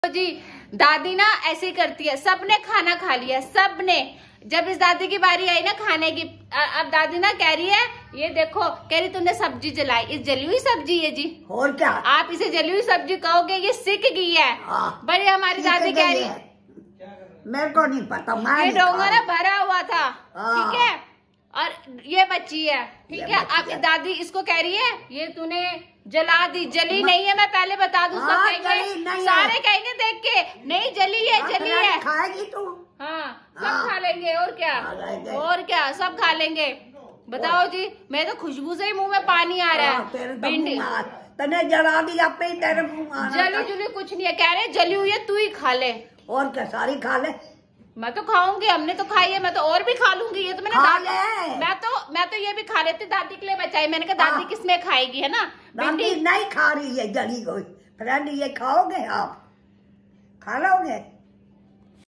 जी दादी ना ऐसे ही करती है, सबने खाना खा लिया, सबने। जब इस दादी की बारी आई ना खाने की, अब दादी ना कह रही है, ये देखो, कह रही तुमने सब्जी जलाई, इस जली हुई सब्जी है जी। और क्या आप इसे जली हुई सब्जी कहोगे? ये सिक गई है। बड़ी हमारी दादी कह रही है, मेरे को नहीं पता, ये डोंगा ना भरा हुआ था, ठीक है, और ये बची है, ठीक है। अब दादी इसको कह रही है, ये तूने जला दी। जली नहीं है, मैं पहले बता दूं, सब कहेंगे, सारे कहेंगे देख के, नहीं जली है, जली है। खाएगी तू? हाँ, सब खा लेंगे, और क्या, और क्या, सब खा लेंगे। बताओ जी, मैं तो खुशबू से ही मुंह में पानी आ रहा है। भिंडी तने जला दी, आप ही तेरे मुंह जली जुली कुछ नहीं है, कह रहे जली हुई है, तू ही खा ले। और क्या, सारी खा ले। मैं तो खाऊंगी, हमने तो खाई है, मैं तो और भी खा लूंगी। ये तो मैंने मैं तो ये भी खा लेती, दादी के लिए बचाई। मैंने कहा दादी किसमें खाएगी, है ना। भिंडी नहीं खा रही है जली हुई। फ्रेंड ये खाओगे आप? खा लोगे?